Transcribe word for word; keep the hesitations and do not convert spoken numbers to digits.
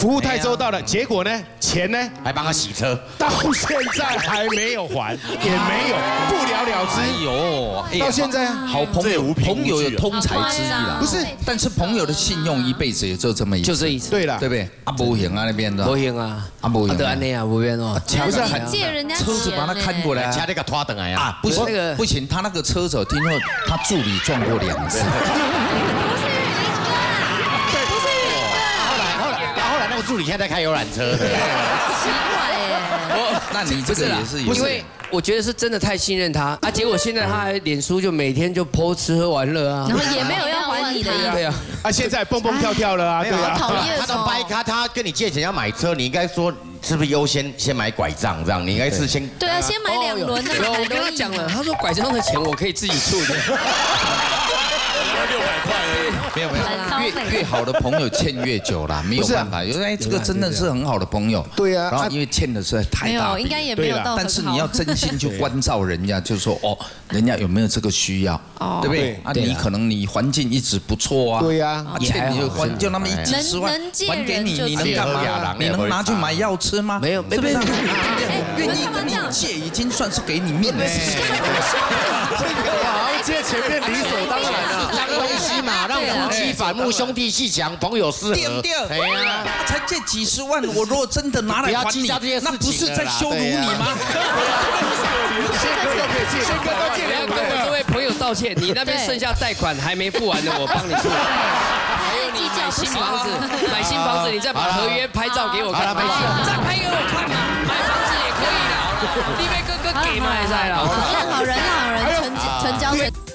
服务太周到了，结果呢，钱呢还帮他洗车， 到现在还没有还，也没有，不了了之。 哎呦， 到现在好朋友，朋友有通才之意啦， 不是？ 但是朋友的信用一辈子也就这么一次， 就这一次， 对了， 对不对？啊，不行啊那边的， 不行啊， 啊不行， 得安内啊，不变哦， 不是借人家车子把他看过来， 掐那个拖等来啊，不行那个不行，他那个车子听说他助理撞过两次。 助理现在在开游览车，奇怪耶。 那你这个也是有， 因为我觉得是真的太信任他啊，结果现在他还脸书就每天就 po 吃喝玩乐啊， 然后也没有要还你的意思。 对啊， 啊现在蹦蹦跳跳了啊，对啊。 讨厌他都掰开，他跟你借钱要买车，你应该说是不是优先先买拐杖这样？你应该是先对啊，先买两轮的。 有我跟他讲了，他说拐杖的钱我可以自己出的。 六百块而已， 没有没有，越越好的朋友欠越久啦，没有办法。原来这个真的是很好的朋友， 对呀。 然后因为欠的实在太大， 应该也没有到。 但是你要真心去关照人家，就说哦，人家有没有这个需要，对不对？啊，你可能你环境一直不错啊， 对呀， 欠你就还就那么一几十万，还给你，你能干嘛？你能拿去买药吃吗？ 没有，没有。 愿意跟你借，已经算是给你面子。 这个好像借前面理所当然啊。 东西嘛，让夫妻反目，兄弟阋墙，朋友思和。 对对，哎呀，才借几十万，我如果真的拿来还你，那不是在羞辱你吗？ 宪哥又可以借，宪哥都借两跟我这位朋友道歉，你那边剩下贷款还没付完的，我帮你付。还有你买新房子，买新房子，你再把合约拍照给我看，再拍给我看嘛，买房子也可以的。立威哥哥给嘛，在了。 好人好人，成成交成。